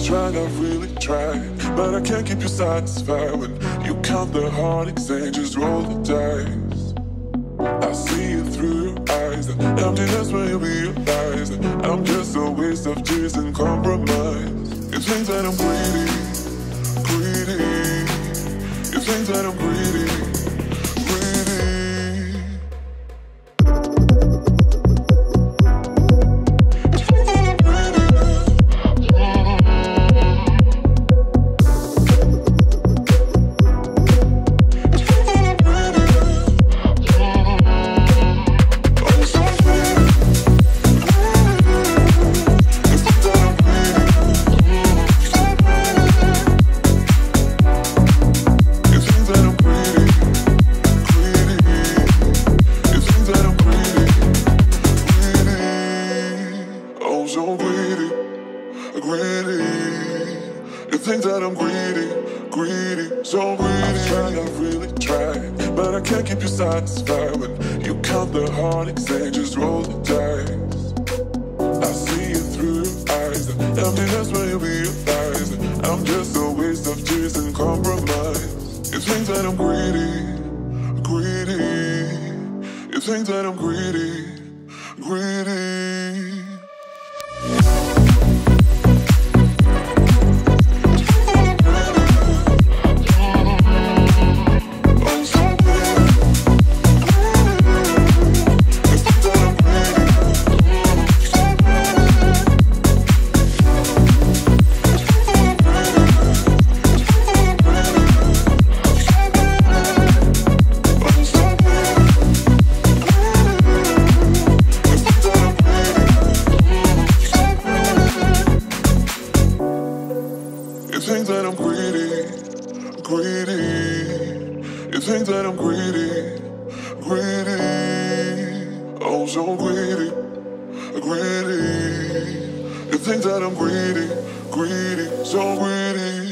tried, I've really tried, but I can't keep you satisfied. When you count the heartaches and just roll the dice, I see it through your eyes, the emptiness when you realize that I'm just a waste of tears and compromise. You think that I'm greedy, greedy. You think that I'm greedy, greedy. Satisfied when you count the heartaches and just roll the dice. I see it through your eyes, the emptiness when you realize that I'm just a waste of tears and compromise. You think that I'm greedy, greedy. You think that I'm greedy, greedy. You think that I'm greedy, greedy. You think that I'm greedy, greedy. Oh, so greedy, greedy. You think that I'm greedy, greedy, so greedy.